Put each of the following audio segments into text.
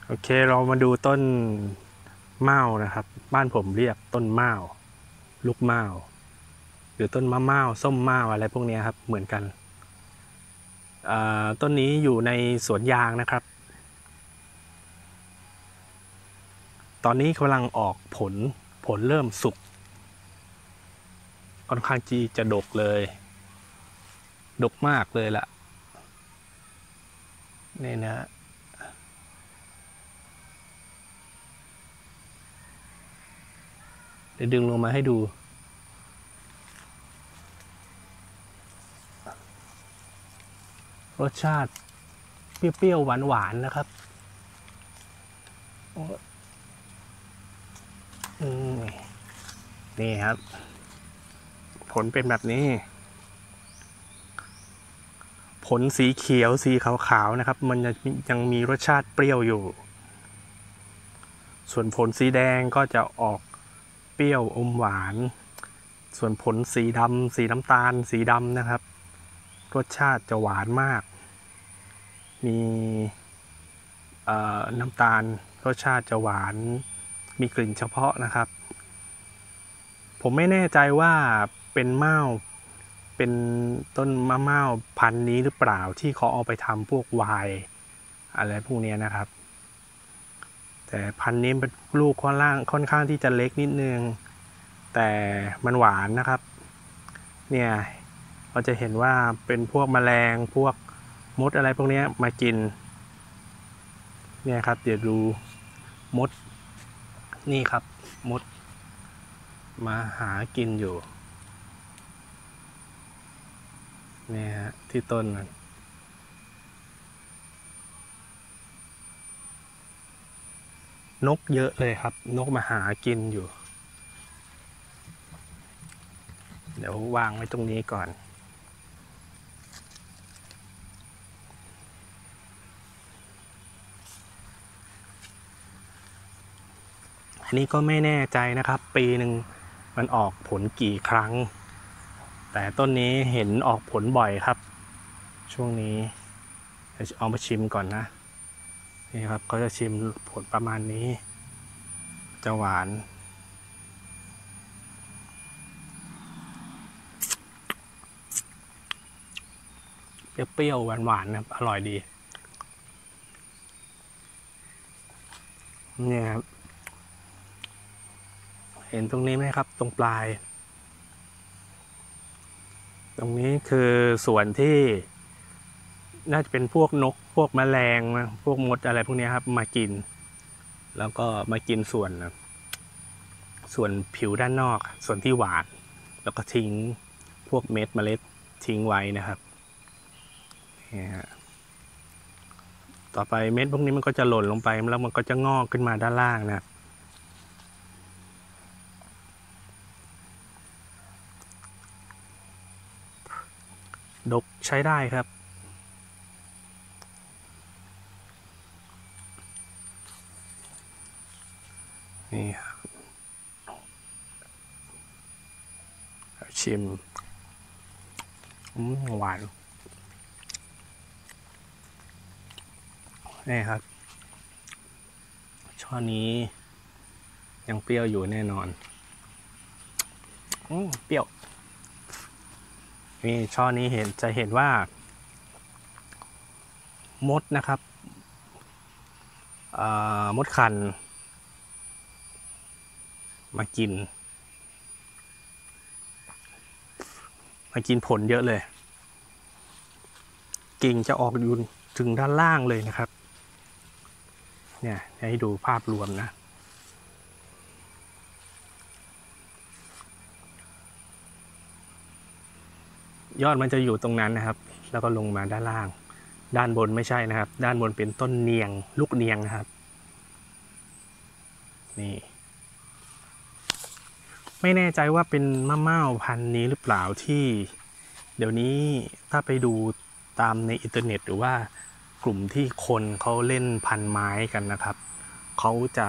โอเคเรามาดูต้นเม่านะครับบ้านผมเรียกต้นเม่าลูกเม่าหรือต้นมะเม่าส้มเม่าอะไรพวกนี้ครับเหมือนกันต้นนี้อยู่ในสวนยางนะครับตอนนี้กำลังออกผลเริ่มสุกค่อนข้างจีจะดกเลยดกมากเลยล่ะนี่นะเดี๋ยวดึงลงมาให้ดูรสชาติเปรี้ยวๆหวานๆนะครับนี่ครับผลเป็นแบบนี้ผลสีเขียวสีขาวๆนะครับมันยังมีรสชาติเปรี้ยวอยู่ส่วนผลสีแดงก็จะออกเปรี้ยวอมหวานส่วนผลสีดำสีน้ำตาลสีดำนะครับรสชาติจะหวานมากมีน้ำตาลรสชาติจะหวานมีกลิ่นเฉพาะนะครับผมไม่แน่ใจว่าเป็นเม่าเป็นต้นมะเม่าพันธุ์นี้หรือเปล่าที่เขาเอาไปทำพวกไวน์อะไรพวกนี้นะครับแต่พันธุ์นี้เป็นลูกค่อนข้างที่จะเล็กนิดนึงแต่มันหวานนะครับเนี่ยเราจะเห็นว่าเป็นพวกแมลงพวกมดอะไรพวกนี้มากินเนี่ยครับเดี๋ยวดูมดนี่ครับมดมาหากินอยู่เนี่ยฮะที่ต้นนกเยอะเลยครับนกมาหากินอยู่เดี๋ยววางไว้ตรงนี้ก่อนอันนี้ก็ไม่แน่ใจนะครับปีหนึ่งมันออกผลกี่ครั้งแต่ต้นนี้เห็นออกผลบ่อยครับช่วงนี้เอามาชิมก่อนนะนี่ครับเขาจะชิมผลประมาณนี้จะหวานเปรี้ยวๆหวานๆนะครับอร่อยดีเนี่ยครับเห็นตรงนี้ไหมครับตรงปลายตรงนี้คือส่วนที่น่าจะเป็นพวกนกพวกแมลงนะพวกมดอะไรพวกนี้ครับมากินแล้วก็มากินส่วนผิวด้านนอกส่วนที่หวานแล้วก็ทิ้งพวกเมล็ดทิ้งไว้นะครับนี่ฮะต่อไปเม็ดพวกนี้มันก็จะหล่นลงไปแล้วมันก็จะงอกขึ้นมาด้านล่างนะครับดกใช้ได้ครับนี่ชิมหวานนี่ครับช่อนี้ยังเปรี้ยวอยู่แน่นอนเปรี้ยวนี่ช่อนี้จะเห็นว่ามดนะครับมดคันมากินผลเยอะเลยกิ่งจะออกอยู่ถึงด้านล่างเลยนะครับเนี่ยให้ดูภาพรวมนะยอดมันจะอยู่ตรงนั้นนะครับแล้วก็ลงมาด้านล่างด้านบนไม่ใช่นะครับด้านบนเป็นต้นเนียงลูกเนียงนะครับนี่ไม่แน่ใจว่าเป็นมะม่าพันธุ์นี้หรือเปล่าที่เดี๋ยวนี้ถ้าไปดูตามในอินเทอร์เน็ตหรือว่ากลุ่มที่คนเขาเล่นพันไม้กันนะครับเขาจะ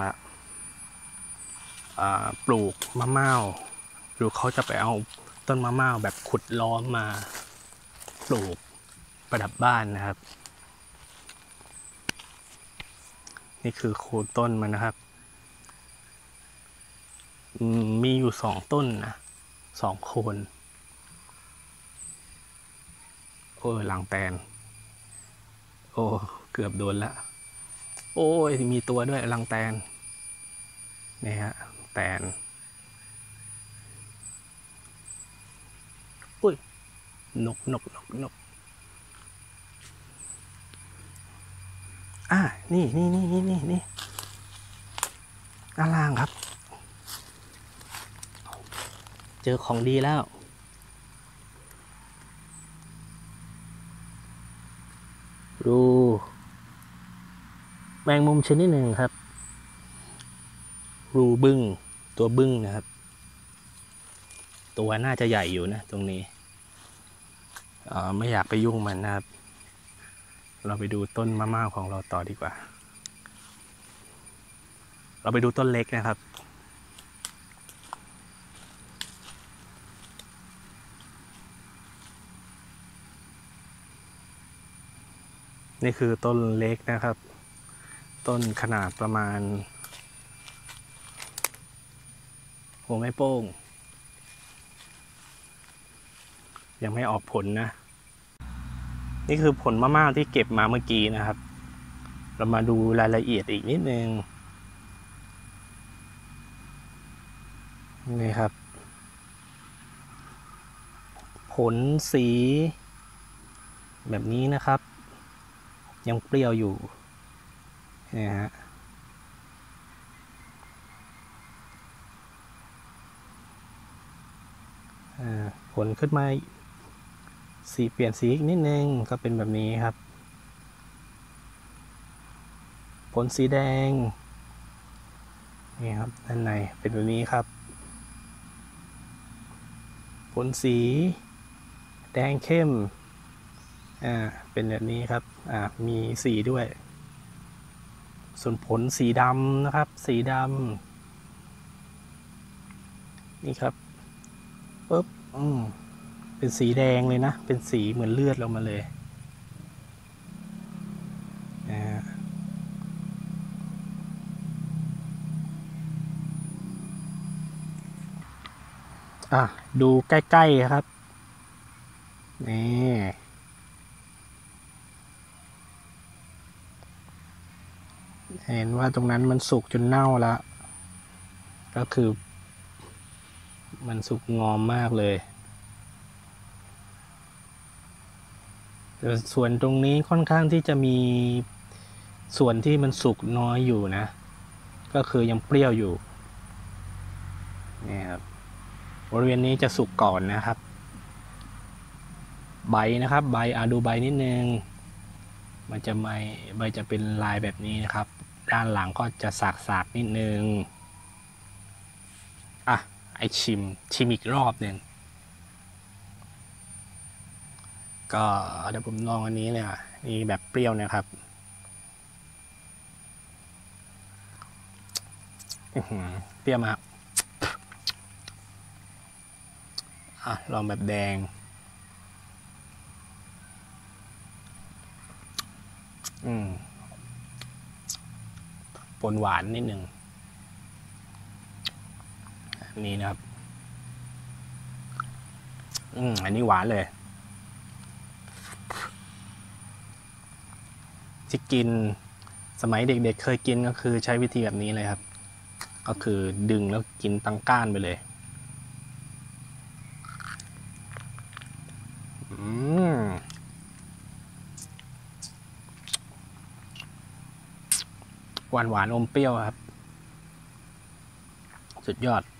ปลูกมะม่าหรือเขาจะไปเอาต้นมะม่าแบบขุดล้อมมาปลูกประดับบ้านนะครับนี่คือโคนต้นมันนะครับมีอยู่2 ต้นนะ2 โคนโอ้ยหลังแตนโอ้เกือบโดนละโอ้ยมีตัวด้วยลังแตนนี่ฮะแตนอุ้ยนกนี่ด้านล่างครับเจอของดีแล้วดูแมงมุมชนิดหนึ่งครับรูบึ้งตัวบึ้งนะครับตัวน่าจะใหญ่อยู่นะตรงนี้ไม่อยากไปยุ่งมันนะครับเราไปดูต้นมะม่าของเราต่อดีกว่าเราไปดูต้นเล็กนะครับนี่คือต้นเล็กนะครับต้นขนาดประมาณหัวแม่โป้งยังไม่ออกผลนะนี่คือผลมะม่าที่เก็บมาเมื่อกี้นะครับเรามาดูรายละเอียดอีกนิดนึงนี่ครับผลสีแบบนี้นะครับยังเปรี้ยวอยู่นี่ฮะผลขึ้นมาสีเปลี่ยนสีอีกนิดนึงก็เป็นแบบนี้ครับผลสีแดงนี่ครับด้านในเป็นแบบนี้ครับผลสีแดงเข้มเป็นแบบนี้ครับมีสีด้วยส่วนผลสีดำนะครับสีดำนี่ครับปุ๊บเป็นสีแดงเลยนะเป็นสีเหมือนเลือดลงมาเลยดูใกล้ๆครับนี่เห็นว่าตรงนั้นมันสุกจนเน่าแล้วก็คือมันสุกงอมมากเลยส่วนตรงนี้ค่อนข้างที่จะมีส่วนที่มันสุกน้อยอยู่นะก็คือยังเปรี้ยวอยู่นี่ครับบริเวณนี้จะสุกก่อนนะครับใบนะครับใบดูใบนิดนึงมันจะใบจะเป็นลายแบบนี้นะครับด้านหลังก็จะสากๆนิดนึงไอชิมอีกรอบหนึ่งก็เดี๋ยวผมลองอันนี้เลยนี่แบบเปรี้ยวนะครับเปรี้ยวมากลองแบบแดงปนหวานนิดนึงนี่นะครับอันนี้หวานเลยที่กินสมัยเด็กๆเคยกินก็คือใช้วิธีแบบนี้เลยครับก็คือดึงแล้วกินตั้งก้านไปเลยหวานอมเปรี้ยวครับสุดยอด